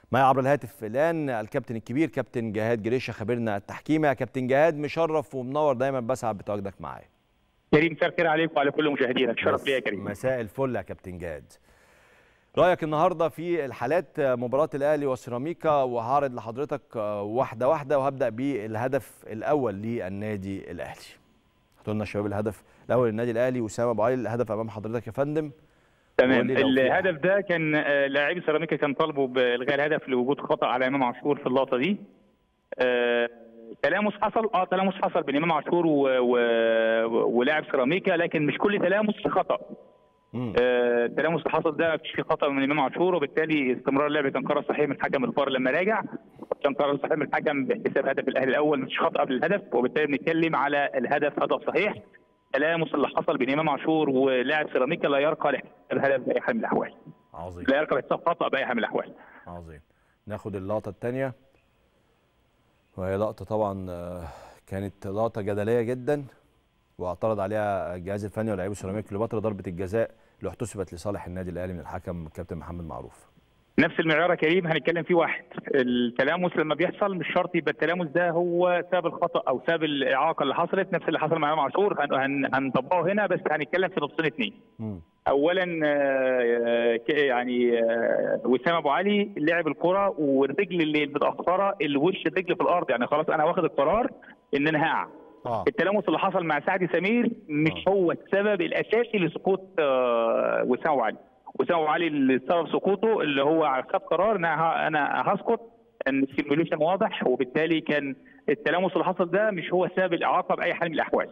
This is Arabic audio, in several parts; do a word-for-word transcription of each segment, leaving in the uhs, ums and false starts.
معي عبر الهاتف الان الكابتن الكبير كابتن جهاد جريشه خبيرنا التحكيمي. يا كابتن جهاد مشرف ومنور دايما، بسعد بتواجدك معايا. كريم مساء الخير عليك وعلى كل مشاهدينك، شرف ليا يا كريم. مساء الفل يا كابتن جهاد. رايك النهارده في الحالات مباراه الاهلي وسيراميكا، وهعرض لحضرتك واحده واحده، وهبدا بالهدف الاول للنادي الاهلي. هاتوا لنا شباب الهدف الاول للنادي الاهلي. وسام ابو علي الهدف امام حضرتك يا فندم. تمام. الهدف ده كان لاعبي سيراميكا كان طالبوا بالغاء الهدف لوجود خطا على امام عاشور في اللقطه دي. آه تلامس حصل اه تلامس حصل بين امام عاشور و... و... ولاعب سيراميكا، لكن مش كل تلامس في خطا. آه التلامس اللي حصل ده مفيش فيه خطا من امام عاشور، وبالتالي استمرار اللعب كان قرار صحيح من حكم الفار لما راجع. كان قرار صحيح من الحكم باحتساب هدف الاهلي الاول، مفيش خطا قبل الهدف، وبالتالي بنتكلم على الهدف هدف صحيح. التلامس اللي حصل بين امام عاشور ولاعب سيراميكا لا يرقى لاحتساب الهدف باي حال من الاحوال. عظيم. لا يرقى لاحتساب خطا باي حال من الاحوال. عظيم. ناخد اللقطه الثانيه، وهي لقطه طبعا كانت لقطه جدليه جدا، واعترض عليها الجهاز الفني ولاعيبه سيراميكا كليوباترا، ضربه الجزاء اللي احتسبت لصالح النادي الاهلي من الحكم الكابتن محمد معروف. نفس المعيار يا كريم هنتكلم فيه واحد. التلامس لما بيحصل مش شرط يبقى التلامس ده هو سبب الخطا او سبب الاعاقه اللي حصلت. نفس اللي حصل مع امام عاشور هن هنطبقه هنا، بس هنتكلم في نقطتين اثنين. اولا يعني وسام ابو علي لعب الكره والرجل اللي متاخره، اللي وش الرجل في الارض، يعني خلاص انا واخد القرار ان انا هقع. آه. التلامس اللي حصل مع سعد سمير مش آه. هو السبب الاساسي لسقوط وسام ابو علي. وسام ابو علي السبب سقوطه اللي هو خد قرار ان انا هسقط، ان السيموليشن واضح، وبالتالي كان التلامس اللي حصل ده مش هو سبب الاعاقه باي حال من الاحوال.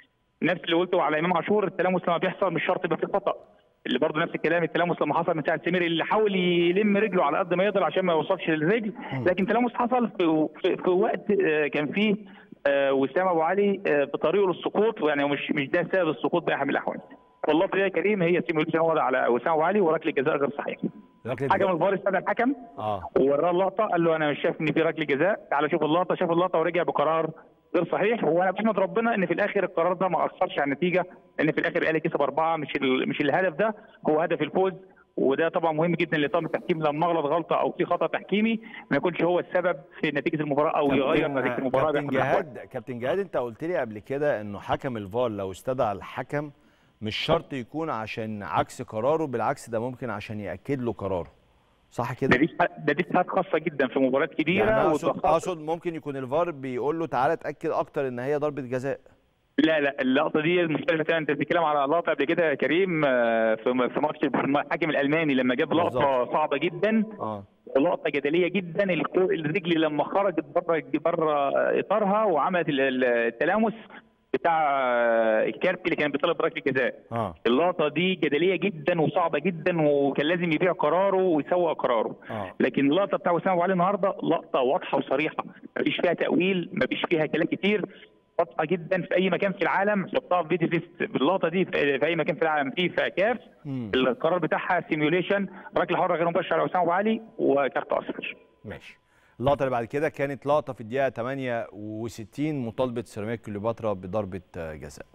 نفس اللي قلته على امام عاشور، التلامس لما بيحصل مش شرط يبقى فيه خطا. اللي برضه نفس الكلام، التلامس لما حصل من سعد سمير اللي حاول يلم رجله على قد ما يقدر عشان ما يوصلش للرجل، لكن تلامس حصل في, في, في وقت كان فيه وسام ابو علي بطريقه للسقوط، يعني مش مش ده سبب السقوط باي حال من الاحوال. واللقطه دي يا كريم هي سيموليشن واضح على وسام ابو علي وركله جزاء غير صحيح. حكم الفار استدعى الحكم اه ووراه اللقطه، قال له انا مش شايف ان في ركله جزاء، تعالى شوف اللقطه. شاف اللقطه ورجع بقرار غير صحيح. وانا بحمد ربنا ان في الاخر القرار ده ما اثرش على النتيجه، لان في الاخر الاهلي كسب اربعه، مش مش الهدف ده هو هدف الفوز. وده طبعا مهم جدا لطاقم التحكيم لما اغلط غلطه او في خطا تحكيمي ما يكونش هو السبب في نتيجه المباراه او يغير نتيجه المباراه. كابتن جهاد كابتن جهاد انت قلت لي قبل كده انه حكم الفار لو استدعى الحكم مش شرط يكون عشان عكس قراره، بالعكس ده ممكن عشان ياكد له قراره، صح كده؟ ده دي ده دي حاجات خاصه جدا في مباريات كبيره. يعني اقصد اقصد ممكن يكون الفار بيقول له تعالى اتاكد اكتر ان هي ضربه جزاء. لا لا اللقطه دي مختلفه تماما. انت بتتكلم على لقطه قبل كده يا كريم في في ماتش الحكم الالماني لما جاب لقطه بالزبط. صعبه جدا اه لقطه جدليه جدا، الرجل لما خرجت بره بره اطارها وعملت التلامس بتاع الكارتي اللي كان بيطالب بركله جزاء. آه. اللقطه دي جدليه جدا وصعبه جدا، وكان لازم يبيع قراره ويسوق قراره. آه. لكن اللقطه بتاع وسام ابو علي النهارده لقطه واضحه وصريحه، مفيش فيها تاويل، مفيش فيها كلام كتير، واضحه جدا. في اي مكان في العالم حطها في فيديو فيست باللقطه دي، في اي مكان في العالم في فاكاف القرار بتاعها سيميوليشن، ركله حره غير مباشره على وسام ابو علي وكارت اصفر. ماشي. اللقطه اللي بعد كده كانت لقطه في الدقيقه ثمانية وستين، مطالبه سيراميكا كليوباترا بضربه جزاء.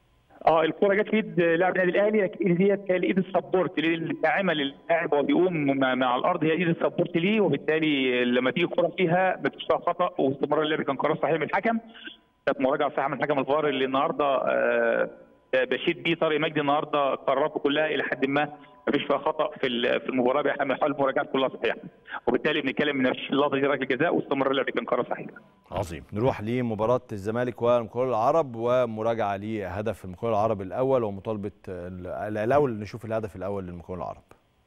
اه الكره جت في ايد لاعب النادي الاهلي، لكن ديت هي الايد السبورت الداعمه للاعب وهو بيقوم مع الارض، هي ايد السبورت ليه، وبالتالي لما تيجي الكره فيها مفيش فيها خطا، واستمرار اللعب كان قرار صحيح من الحكم. كانت مراجعه صحيحه من حكم الفار اللي النهارده آه بشيد بيه طارق مجدي النهارده قراراته كلها الى حد ما مفيش فيها خطا في في المباراه بحال المراجعات كلها صحيحه، وبالتالي بنتكلم ان مفيش اللقطه دي ركله جزاء واستمر اللعب كان قرار صحيح. عظيم. نروح لمباراه الزمالك والمقاولون العرب ومراجعه لهدف المقاولون العرب الاول ومطالبه الاول. نشوف الهدف الاول للمقاولون العرب.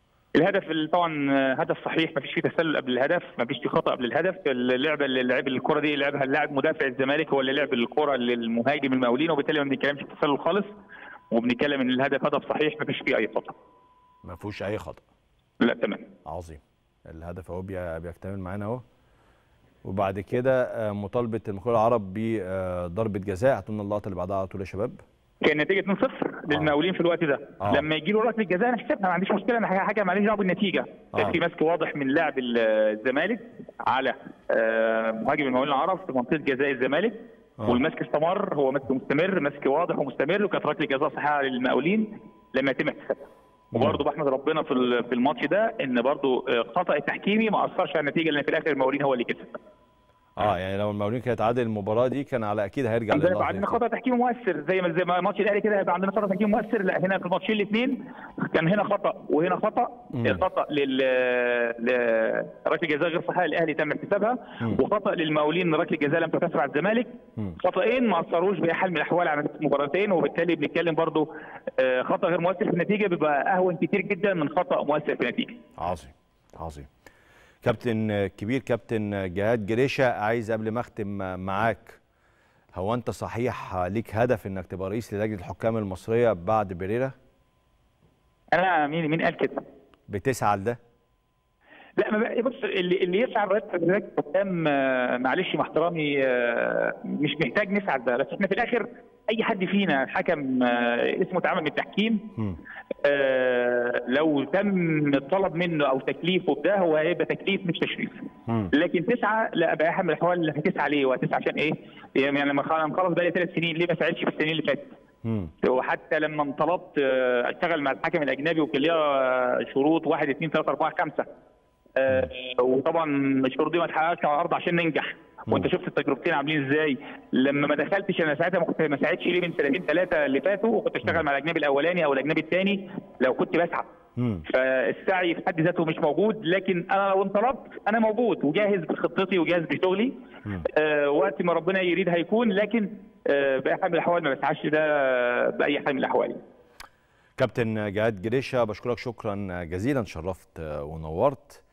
الهدف طبعا هدف صحيح، ما فيش فيه تسلل قبل الهدف، ما فيش فيه خطا قبل الهدف. اللعبه اللي لعب الكره دي لعبها اللاعب مدافع الزمالك هو اللي لعب الكره للمهاجم المقاولين، وبالتالي ما بنتكلمش في تسلل خالص، وبنتكلم ان الهدف هدف صحيح ما فيش فيه اي خطا. ما فيهوش اي خطا. لا تمام. عظيم. الهدف اهو بيكتمل معانا اهو. وبعد كده مطالبه المقاولون العرب بضربه جزاء. هاتوا لنا اللقطه اللي بعدها على طول يا شباب. كان نتيجه اتنين صفر للمقاولين في الوقت ده. آه. لما يجي له ركله جزاء انا حسبها، ما عنديش مشكله، انا حاجه ماليش دعوه بالنتيجه. كان آه. في مسك واضح من لاعب الزمالك على مهاجم المقاولين العرب في منطقه جزاء الزمالك. آه. والمسك استمر، هو مسك مستمر، مسك واضح ومستمر، وكانت ركله جزاء صحيحه للمقاولين لما يتم احتسابها. وبرضه بحمد ربنا في في الماتش ده ان برضه خطا التحكيمي ما اثرش على النتيجه، لان في الاخر المقاولين هو اللي كسب. اه يعني لو المقاولين كانت عادل المباراه دي كان على اكيد هيرجع للنقطه. هيبقى عندنا خطا تحكيمي مؤثر زي ما زي ما ماتش الاهلي كده هيبقى عندنا خطا تحكيمي مؤثر. لا هنا في الماتشين الاثنين كان هنا خطا وهنا خطا. خطا لل ركله جزاء غير صحيحه الاهلي تم احتسابها، وخطا للمقاولين ركله جزاء لم تكسر على الزمالك. خطأين ما اثروش باي حال من الاحوال على المباراتين، وبالتالي بنتكلم برضو خطا غير مؤثر في النتيجه بيبقى اهون كتير جدا من خطا مؤثر في النتيجه. عظيم عظيم. كابتن كبير كابتن جهاد جريشة، عايز قبل ما اختم معاك، هو انت صحيح ليك هدف انك تبقى رئيس للجنه الحكام المصريه بعد بيريرا؟ انا مين مين قال كده؟ بتسعى لده؟ لا ما بص، اللي اللي يسعى لرئاسه لجنه الحكام معلش مع احترامي مش محتاج نسعى لده، بس احنا في الاخر اي حد فينا حكم اسمه تعامل من التحكيم آه لو تم الطلب منه او تكليفه بده هو هيبقى تكليف مش تشريف. لكن تسعى لا باي حال من الاحوال اللي هتسعى ليه وهتسعى عشان ايه؟ يعني لما خلص بقى لي ثلاث سنين ليه ما ساعدش في السنين اللي فاتت؟ وحتى لما انطلبت اشتغل مع الحكم الاجنبي وكان ليها شروط واحد اثنين ثلاثه اربعه خمسه آه وطبعا الشروط دي ما اتحققتش على الارض عشان ننجح. وانت شفت التجربتين عاملين ازاي. لما ما دخلتش انا ساعتها ما كنت ما ساعدش ليه من سنتين ثلاثه اللي فاتوا، وكنت اشتغل مع الاجنبي الاولاني او الاجنبي الثاني لو كنت بسعى. فالسعي في حد ذاته مش موجود، لكن انا لو انطلبت انا موجود وجاهز بخطتي وجاهز بشغلي. آه وقت ما ربنا يريد هيكون، لكن آه باي حال من الاحوال ما بسعاش ده باي حال من الاحوال. كابتن جهاد جريشة بشكرك شكرا جزيلا، شرفت ونورت.